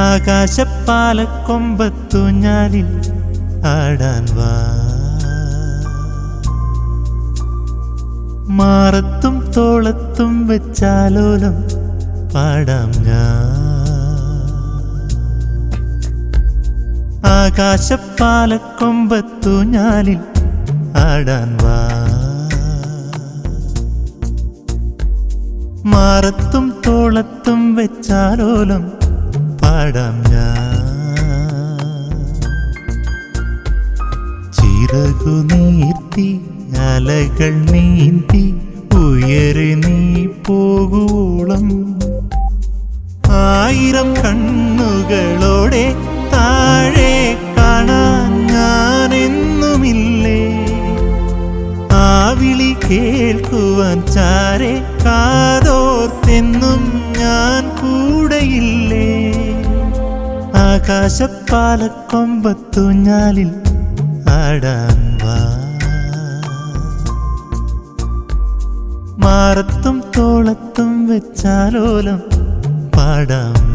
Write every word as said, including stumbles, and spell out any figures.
ആകാശപ്പാലക്കൊമ്പത്തൂഞ്ഞാലിൽ ആടാൻ വാ, മാറത്തും തോളത്തും വെച്ചാലോലം പാടാം ഞാൻ. ആകാശപ്പാലക്കൊമ്പത്തൂഞ്ഞാലിൽ ആടാൻ വാ, മാറത്തും തോളത്തും വെച്ചാലോലം പാടാം ഞാൻ. ചിറകു നീർത്തി അലകൾ നീന്തി ഉയരെ നീ പോകുവോളം ആയിരം കണ്ണുകളോടെ താഴെ കാണാൻ ഞാനെന്നുമില്ലേ. ആ വിളി കേൾക്കുവാൻ ചാരെ കാതോർത്തെന്നും ഞാൻ കൂടെയില്ലേ. ആകാശപ്പാലക്കൊമ്പത്തൂഞ്ഞാലിൽ ആടാൻ വാ, മാറത്തും തോളത്തും വെച്ചാലോലം പാടാം